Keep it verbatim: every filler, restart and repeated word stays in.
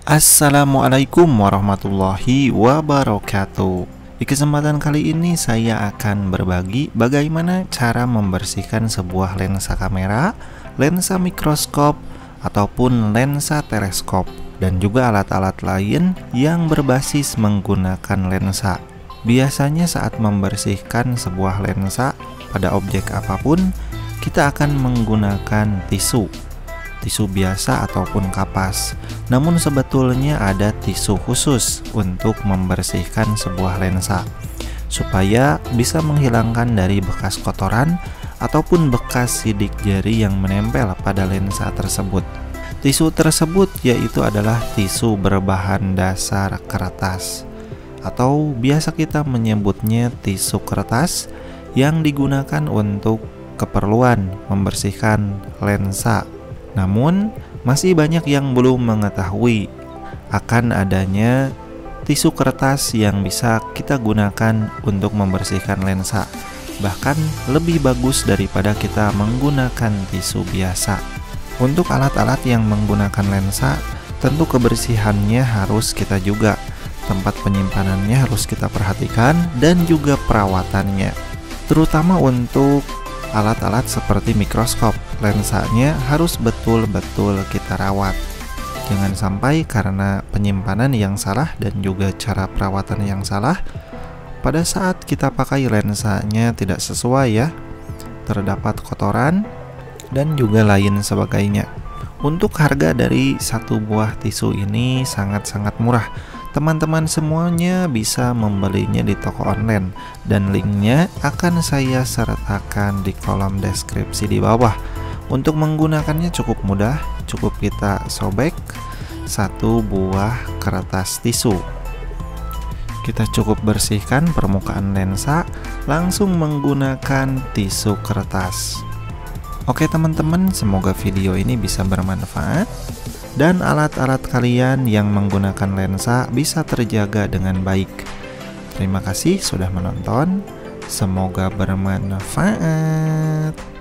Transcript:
Assalamualaikum warahmatullahi wabarakatuh. Di kesempatan kali ini saya akan berbagi bagaimana cara membersihkan sebuah lensa kamera, lensa mikroskop, ataupun lensa teleskop, dan juga alat-alat lain yang berbasis menggunakan lensa. Biasanya saat membersihkan sebuah lensa pada objek apapun, kita akan menggunakan tisu. Tisu biasa ataupun kapas. Namun sebetulnya ada tisu khusus untuk membersihkan sebuah lensa supaya bisa menghilangkan dari bekas kotoran ataupun bekas sidik jari yang menempel pada lensa tersebut. Tisu tersebut yaitu adalah tisu berbahan dasar kertas, atau biasa kita menyebutnya tisu kertas yang digunakan untuk keperluan membersihkan lensa. Namun, masih banyak yang belum mengetahui akan adanya tisu kertas yang bisa kita gunakan untuk membersihkan lensa. Bahkan lebih bagus daripada kita menggunakan tisu biasa. Untuk alat-alat yang menggunakan lensa, tentu kebersihannya harus kita juga. Tempat penyimpanannya harus kita perhatikan dan juga perawatannya. Terutama untuk alat-alat seperti mikroskop, lensanya harus betul-betul kita rawat. Jangan sampai karena penyimpanan yang salah dan juga cara perawatan yang salah, pada saat kita pakai lensanya tidak sesuai ya, terdapat kotoran dan juga lain sebagainya. Untuk harga dari satu buah tisu ini sangat-sangat murah. Teman-teman semuanya bisa membelinya di toko online dan linknya akan saya sertakan di kolom deskripsi di bawah. Untuk menggunakannya cukup mudah, cukup kita sobek satu buah kertas tisu. Kita cukup bersihkan permukaan lensa langsung menggunakan tisu kertas. Oke teman-teman, semoga video ini bisa bermanfaat dan alat-alat kalian yang menggunakan lensa bisa terjaga dengan baik. Terima kasih sudah menonton, semoga bermanfaat.